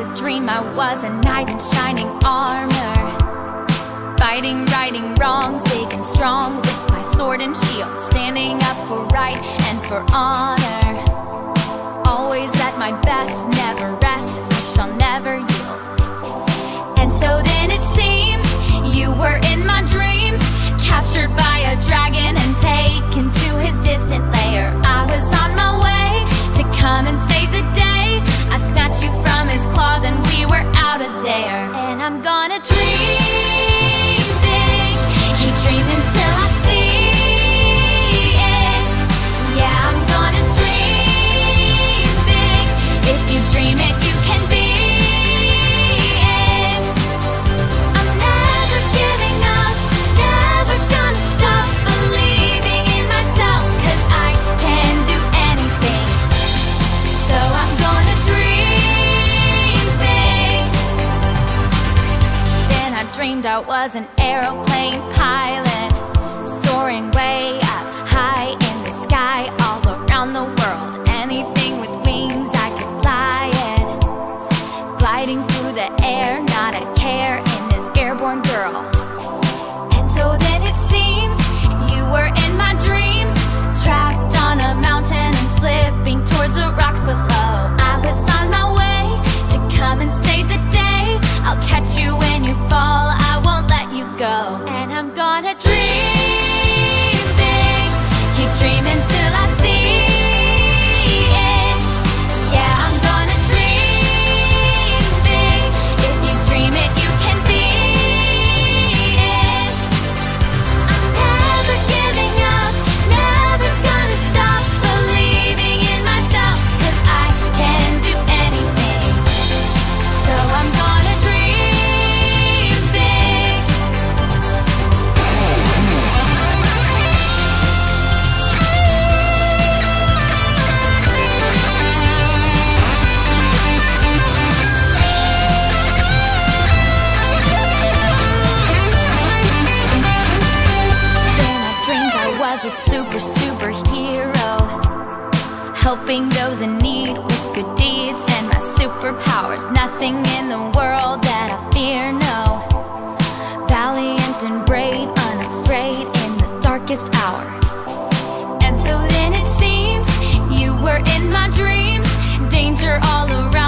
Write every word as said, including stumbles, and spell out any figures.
dream I was a knight in shining armor, fighting, righting wrongs, big and strong, with my sword and shield, standing up for right and for honor. Always at my best, never rest, I shall never yield. And so then it seems you were in my dreams, captured by a dragon and taken to his distant lair. I was on my way to come and save the day. I snatched you from his claws and we were out of there. And I'm gonna dream big, keep dreaming till I see it. Yeah, I'm gonna dream big. If you dream it, you can be it. I'm never giving up, never gonna stop believing in myself, 'cause I can do anything. So I'm gonna dream big. Then I dreamed I was an aeroplane pilot, soaring way up high in the sky, all around the world. Anything with wings, I could fly it, gliding through the air, not a care in this airborne girl. And so then it seems you were in my dreams, trapped on a mountain and slipping towards the rocks below. I was on my way to come and save the day. I'll catch you when you fall, I won't let you go. And I'm gonna dream big, keep dreaming till I see it. Yeah, I'm gonna dream big. If you dream it, you can be it. I'm never giving up, never gonna stop believing in myself, 'cause I can do anything. So I'm gonna dream big. Then I dreamed I was a super, superhero, helping those in need with good deeds. And my superpowers, nothing in the world that I fear, no. Valiant and brave, unafraid in the darkest hour. And so then it seems you were in my dreams, danger all around.